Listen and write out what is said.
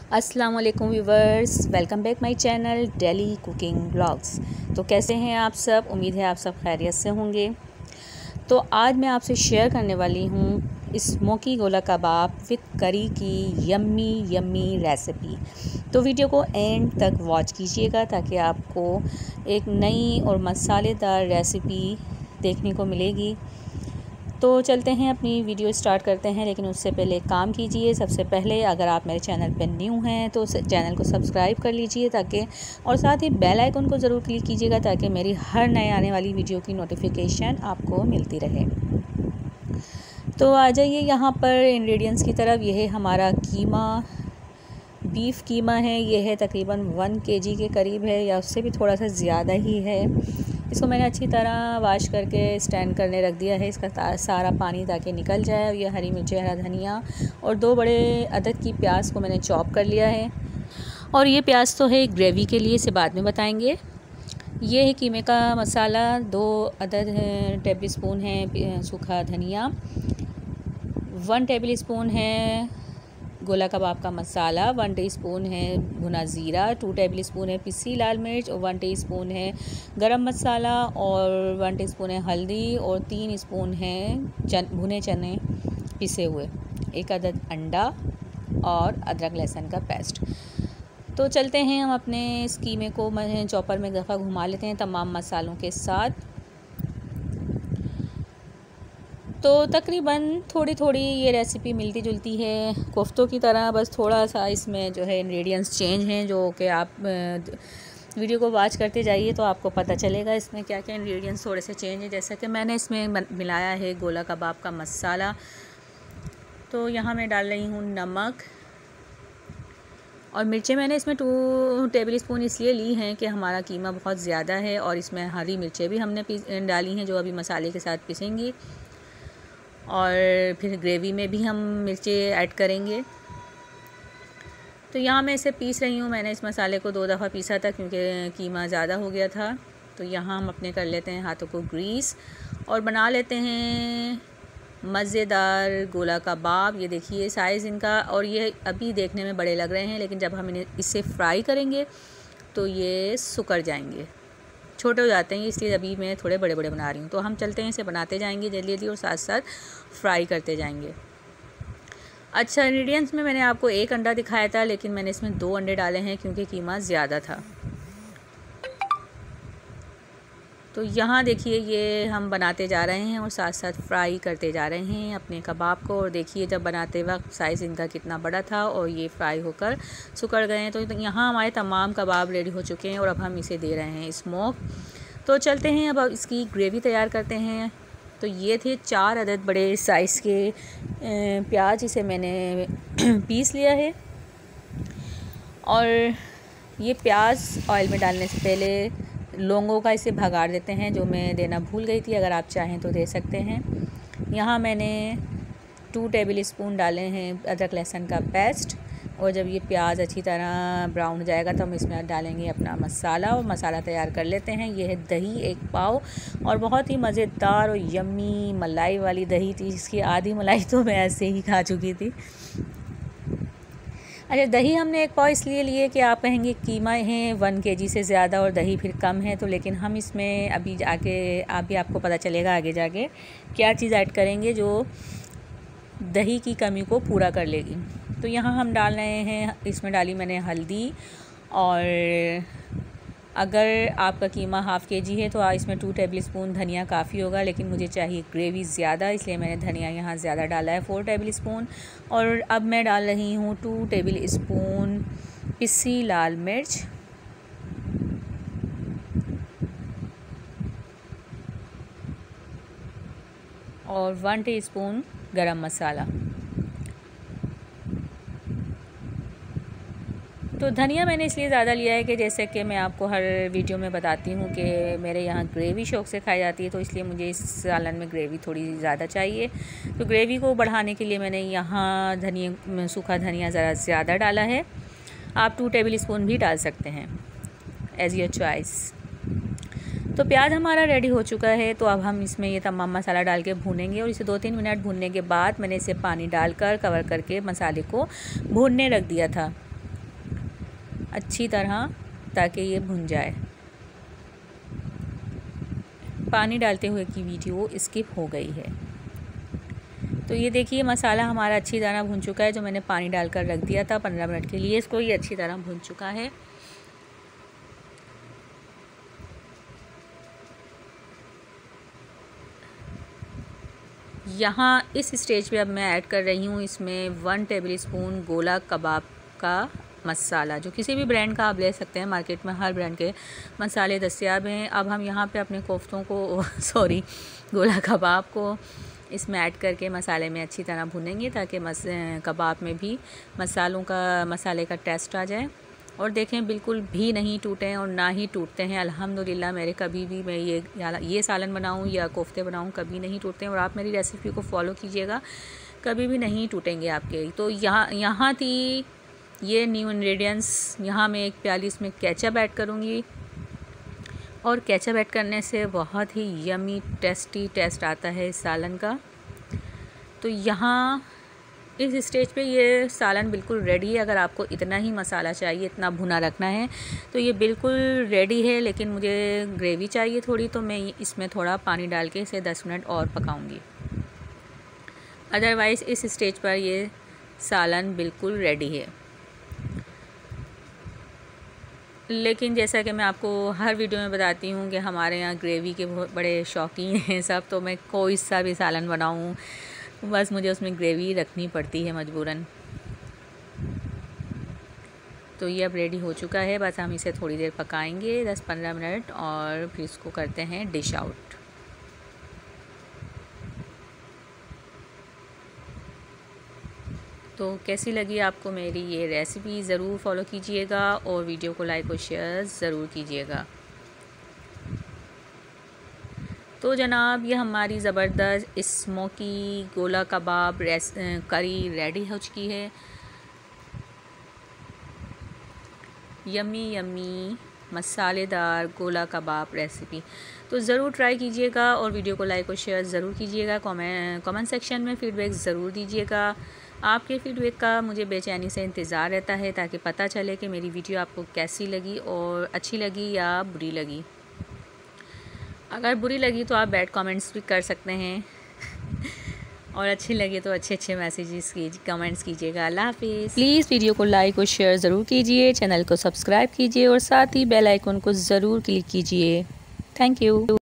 अस्सलाम वालेकुम viewers, welcome back my channel daily cooking blogs. तो कैसे हैं आप सब? उम्मीद है आप सब खैरियत से होंगे। तो आज मैं आपसे शेयर करने वाली हूँ स्मोकी गोला कबाब विद करी की यम्मी रेसिपी। तो वीडियो को एंड तक वॉच कीजिएगा ताकि आपको एक नई और मसालेदार रेसिपी देखने को मिलेगी। तो चलते हैं, अपनी वीडियो स्टार्ट करते हैं। लेकिन उससे पहले एक काम कीजिए, सबसे पहले अगर आप मेरे चैनल पर न्यू हैं तो चैनल को सब्सक्राइब कर लीजिए ताकि, और साथ ही बेल आइकन को ज़रूर क्लिक कीजिएगा ताकि मेरी हर नए आने वाली वीडियो की नोटिफिकेशन आपको मिलती रहे। तो आ जाइए यहाँ पर इंग्रेडिएंट्स की तरफ। यह है हमारा कीमा, बीफ कीमा है। ये है तकरीबन 1 kg के करीब है या उससे भी थोड़ा सा ज़्यादा ही है। इसको मैंने अच्छी तरह वाश करके स्टैंड करने रख दिया है, इसका सारा पानी ताकि निकल जाए। ये हरी मिर्ची, हरा धनिया और 2 बड़े अदद की प्याज को मैंने चॉप कर लिया है। और ये प्याज तो है ग्रेवी के लिए, इसे बाद में बताएंगे। ये है कीमे का मसाला, 2 अदद टेबल स्पून है सूखा धनिया, 1 टेबल स्पून है गोला कबाब का मसाला, 1 टीस्पून है भुना ज़ीरा, 2 टेबल स्पून है पिसी लाल मिर्च और 1 टीस्पून है गरम मसाला और 1 टीस्पून है हल्दी और 3 स्पून है भुने चने पिसे हुए, 1 अदद अंडा और अदरक लहसुन का पेस्ट। तो चलते हैं, हम अपने इस कीमे को चॉपर में दफ़ा घुमा लेते हैं तमाम मसालों के साथ। तो तकरीबन थोड़ी थोड़ी ये रेसिपी मिलती जुलती है कोफ्तों की तरह, बस थोड़ा सा इसमें जो है इंग्रेडिएंट्स चेंज हैं, जो कि आप वीडियो को वॉच करते जाइए तो आपको पता चलेगा इसमें क्या क्या इंग्रेडिएंट्स थोड़े से चेंज हैं। जैसा कि मैंने इसमें मिलाया है गोला कबाब का मसाला। तो यहाँ मैं डाल रही हूँ नमक, और मिर्चें मैंने इसमें 2 टेबल स्पून इसलिए ली हैं कि हमारा कीमा बहुत ज़्यादा है और इसमें हरी मिर्चें भी हमने डाली हैं जो अभी मसाले के साथ पिसेंगी, और फिर ग्रेवी में भी हम मिर्चें ऐड करेंगे। तो यहाँ मैं इसे पीस रही हूँ। मैंने इस मसाले को 2 दफ़ा पीसा था क्योंकि कीमा ज़्यादा हो गया था। तो यहाँ हम अपने कर लेते हैं हाथों को ग्रीस और बना लेते हैं मज़ेदार गोला कबाब। ये देखिए साइज़ इनका, और ये अभी देखने में बड़े लग रहे हैं लेकिन जब हम इसे फ्राई करेंगे तो ये सुकर जाएंगे, छोटे हो जाते हैं, इसलिए अभी मैं थोड़े बड़े बड़े बना रही हूँ। तो हम चलते हैं, इसे बनाते जाएंगे जल्दी जल्दी और साथ साथ फ्राई करते जाएंगे। अच्छा, इंग्रेडिएंट्स में मैंने आपको 1 अंडा दिखाया था लेकिन मैंने इसमें 2 अंडे डाले हैं क्योंकि कीमा ज़्यादा था। तो यहाँ देखिए ये हम बनाते जा रहे हैं और साथ साथ फ्राई करते जा रहे हैं अपने कबाब को। और देखिए जब बनाते वक्त साइज़ इनका कितना बड़ा था और ये फ्राई होकर सुकड़ गए हैं। तो यहाँ हमारे तमाम कबाब रेडी हो चुके हैं और अब हम इसे दे रहे हैं स्मोक। तो चलते हैं, अब इसकी ग्रेवी तैयार करते हैं। तो ये थे 4 अदद बड़े साइज़ के प्याज, इसे मैंने पीस लिया है। और ये प्याज ऑयल में डालने से पहले लौंगों का इसे भगाड़ देते हैं, जो मैं देना भूल गई थी, अगर आप चाहें तो दे सकते हैं। यहाँ मैंने 2 टेबल स्पून डाले हैं अदरक लहसुन का पेस्ट, और जब ये प्याज अच्छी तरह ब्राउन हो जाएगा तो हम इसमें डालेंगे अपना मसाला और मसाला तैयार कर लेते हैं। ये है दही 1 पाव, और बहुत ही मज़ेदार और यम्मी मलाई वाली दही थी, इसकी आधी मलाई तो मैं ऐसे ही खा चुकी थी। अच्छा, दही हमने 1 पाव इसलिए लिए कि आप कहेंगे कीमा है 1 kg से ज़्यादा और दही फिर कम है, तो लेकिन हम इसमें अभी आगे आपको पता चलेगा आगे जाके क्या चीज़ ऐड करेंगे जो दही की कमी को पूरा कर लेगी। तो यहाँ हम डाल रहे हैं, इसमें डाली मैंने हल्दी, और अगर आपका कीमा ½ kg है तो इसमें 2 टेबल स्पून धनिया काफ़ी होगा, लेकिन मुझे चाहिए ग्रेवी ज़्यादा, इसलिए मैंने धनिया यहाँ ज़्यादा डाला है, 4 टेबल स्पून। और अब मैं डाल रही हूँ 2 टेबल स्पून पिसी लाल मिर्च, और 1 टीस्पून गरम मसाला। तो धनिया मैंने इसलिए ज़्यादा लिया है कि जैसे कि मैं आपको हर वीडियो में बताती हूँ कि मेरे यहाँ ग्रेवी शौक़ से खाई जाती है, तो इसलिए मुझे इस सालन में ग्रेवी थोड़ी ज़्यादा चाहिए। तो ग्रेवी को बढ़ाने के लिए मैंने यहाँ सूखा धनिया ज़रा ज़्यादा डाला है। आप 2 टेबल स्पून भी डाल सकते हैं, एज़ योर चॉइस। तो प्याज हमारा रेडी हो चुका है। तो अब हम इसमें ये तमाम मसाला डाल के भूनेंगे, और इसे 2-3 मिनट भूनने के बाद मैंने इसे पानी डालकर कवर करके मसाले को भूनने रख दिया था। अच्छी तरह, ताकि ये भुन जाए। पानी डालते हुए की वीडियो स्किप हो गई है। तो ये देखिए मसाला हमारा अच्छी तरह भुन चुका है। जो मैंने पानी डालकर रख दिया था 15 मिनट के लिए, इसको ये अच्छी तरह भुन चुका है। यहाँ इस स्टेज पे अब मैं ऐड कर रही हूँ इसमें 1 टेबलस्पून गोला कबाब का मसाला। जो किसी भी ब्रांड का आप ले सकते हैं, मार्केट में हर ब्रांड के मसाले दस्तयाब हैं। अब हम यहाँ पे अपने कोफ्तों को सॉरी गोला कबाब को इसमें ऐड करके मसाले में अच्छी तरह भुनेंगे, ताकि कबाब में भी मसाले का टेस्ट आ जाए। और देखें बिल्कुल भी नहीं टूटे और ना ही टूटते हैं अल्हम्दुलिल्लाह। मेरे कभी भी मैं ये सालन बनाऊं या कोफ्ते बनाऊं कभी नहीं टूटते हैं। और आप मेरी रेसिपी को फॉलो कीजिएगा, कभी भी नहीं टूटेंगे आपके। तो यहाँ थी ये न्यू इंग्रेडिएंट्स। यहाँ मैं एक प्याली इसमें केचप ऐड करूँगी, और केचप ऐड करने से बहुत ही यमी टेस्टी टेस्ट आता है इस सालन का। तो यहाँ इस स्टेज पे ये सालन बिल्कुल रेडी है। अगर आपको इतना ही मसाला चाहिए, इतना भुना रखना है, तो ये बिल्कुल रेडी है। लेकिन मुझे ग्रेवी चाहिए थोड़ी, तो मैं इसमें थोड़ा पानी डाल के इसे 10 मिनट और पकाऊंगी। अदरवाइज़ इस स्टेज पर ये सालन बिल्कुल रेडी है। लेकिन जैसा कि मैं आपको हर वीडियो में बताती हूँ कि हमारे यहाँ ग्रेवी के बहुत बड़े शौकीन हैं सब। तो मैं कोई सा भी सालन बनाऊँ, बस मुझे उसमें ग्रेवी रखनी पड़ती है मजबूरन। तो ये अब रेडी हो चुका है। बस हम इसे थोड़ी देर पकाएंगे, 10-15 मिनट, और फिर इसको करते हैं डिश आउट। तो कैसी लगी आपको मेरी ये रेसिपी, ज़रूर फॉलो कीजिएगा और वीडियो को लाइक और शेयर ज़रूर कीजिएगा। तो जनाब ये हमारी ज़बरदस्त स्मोकी गोला कबाब करी रेडी हो चुकी है। यम्मी यम्मी मसालेदार गोला कबाब रेसिपी। तो ज़रूर ट्राई कीजिएगा और वीडियो को लाइक और शेयर ज़रूर कीजिएगा। कमेंट सेक्शन में फ़ीडबैक ज़रूर दीजिएगा। आपके फ़ीडबैक का मुझे बेचैनी से इंतज़ार रहता है, ताकि पता चले कि मेरी वीडियो आपको कैसी लगी और अच्छी लगी या बुरी लगी। अगर बुरी लगी तो आप बैड कमेंट्स भी कर सकते हैं और अच्छी लगी तो अच्छे मैसेजेस कमेंट्स कीजिएगा। अल्लाह हाफिज़। प्लीज़ वीडियो को लाइक और शेयर ज़रूर कीजिए, चैनल को सब्सक्राइब कीजिए और साथ ही बेल आइकन को ज़रूर क्लिक कीजिए। Thank you.